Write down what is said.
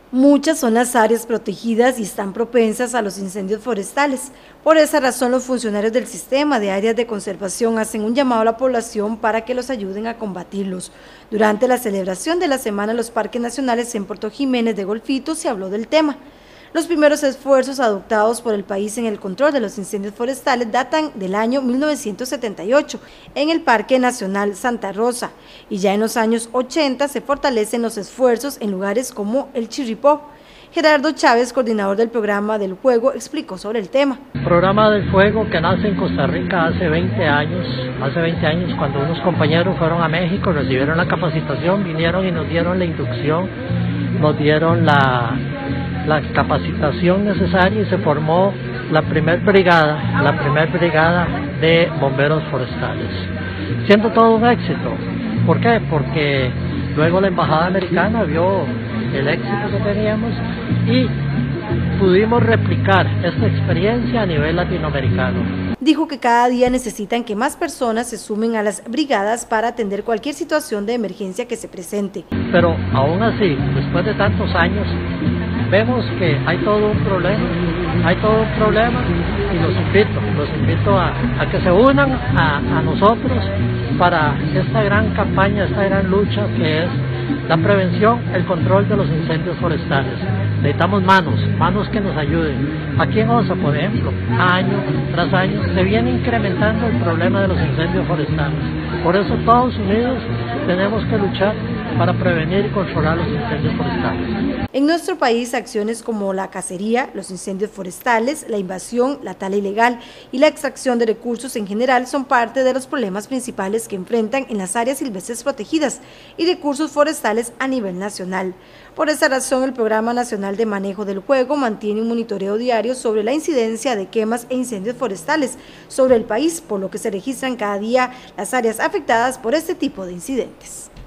Muchas son las áreas protegidas y están propensas a los incendios forestales. Por esa razón, los funcionarios del sistema de áreas de conservación hacen un llamado a la población para que los ayuden a combatirlos. Durante la celebración de la Semana de los Parques Nacionales en Puerto Jiménez de Golfito se habló del tema. Los primeros esfuerzos adoptados por el país en el control de los incendios forestales datan del año 1978 en el Parque Nacional Santa Rosa, y ya en los años 80 se fortalecen los esfuerzos en lugares como el Chirripó. Gerardo Chávez, coordinador del programa del fuego, explicó sobre el tema. El programa del fuego que nace en Costa Rica hace 20 años cuando unos compañeros fueron a México, recibieron la capacitación, vinieron y nos dieron la inducción, nos dieron la capacitación necesaria y se formó la primer brigada de bomberos forestales, siendo todo un éxito. ¿Por qué? Porque luego la embajada americana vio el éxito que teníamos y pudimos replicar esta experiencia a nivel latinoamericano. Dijo que cada día necesitan que más personas se sumen a las brigadas para atender cualquier situación de emergencia que se presente. Pero aún así, después de tantos años, vemos que hay todo un problema y los invito a que se unan a nosotros para esta gran campaña, esta gran lucha que es la prevención, el control de los incendios forestales. Necesitamos manos que nos ayuden. Aquí en Osa, por ejemplo, año tras año se viene incrementando el problema de los incendios forestales. Por eso todos unidos tenemos que luchar para prevenir y controlar los incendios forestales. En nuestro país, acciones como la cacería, los incendios forestales, la invasión, la tala ilegal y la extracción de recursos en general son parte de los problemas principales que enfrentan en las áreas silvestres protegidas y recursos forestales a nivel nacional. Por esa razón, el Programa Nacional de Manejo del Fuego mantiene un monitoreo diario sobre la incidencia de quemas e incendios forestales sobre el país, por lo que se registran cada día las áreas afectadas por este tipo de incidentes.